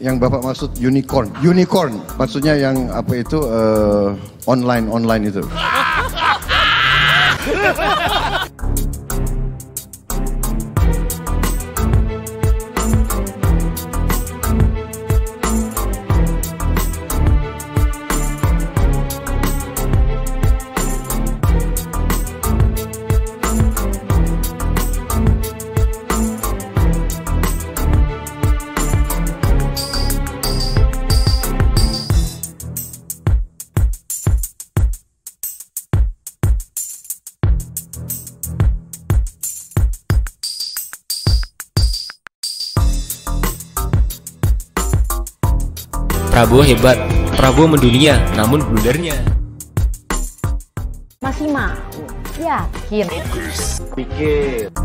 Yang Bapak maksud unicorn. Unicorn maksudnya yang apa itu online itu. Prabowo hebat, Prabowo mendunia, namun blundernya. Masih mau? Yakin? Pikir.